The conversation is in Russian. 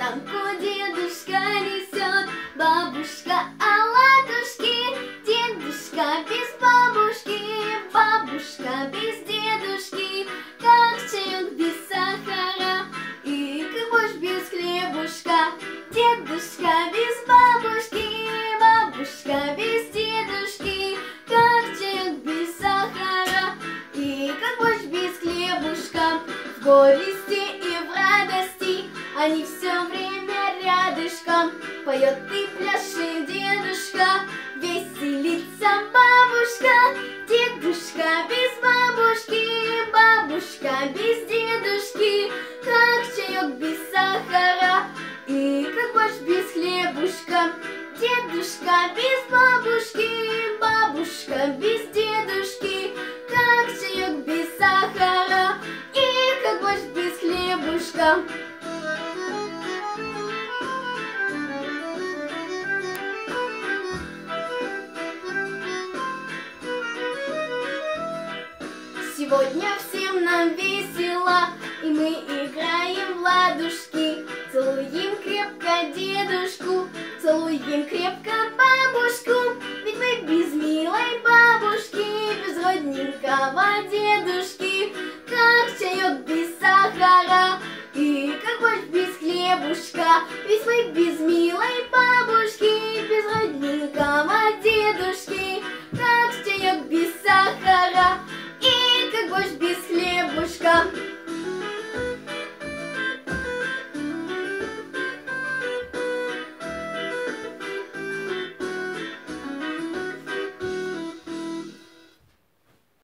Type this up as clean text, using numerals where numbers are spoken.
санку дедушка несет, бабушка оладушки, дедушка без бабушки, бабушка без дедушки, как чаек без сахара и как борщ без хлебушка. Дедушка без бабушки, бабушка без дедушки, как чаек без сахара и как борщ без хлебушка. В горести и в радости они все время рядышком. Поет и пляшет дедушка, веселится бабушка. Дедушка без бабушки, бабушка без дедушки, как чаек без сахара и как борщ без хлебушка. Дедушка без бабушки, бабушка без дедушки, как чаек без сахара и как борщ без хлебушка. Сегодня всем нам весело, и мы играем в ладушки. Целуем крепко дедушку, целуем крепко бабушку. Ведь мы без милой бабушки, без родненького дедушки, как чаек без сахара и как борщ без хлебушка. Ведь мы без милой бабушки, без родненького дедушки, как чаек без сахара и как борщ без хлебушка.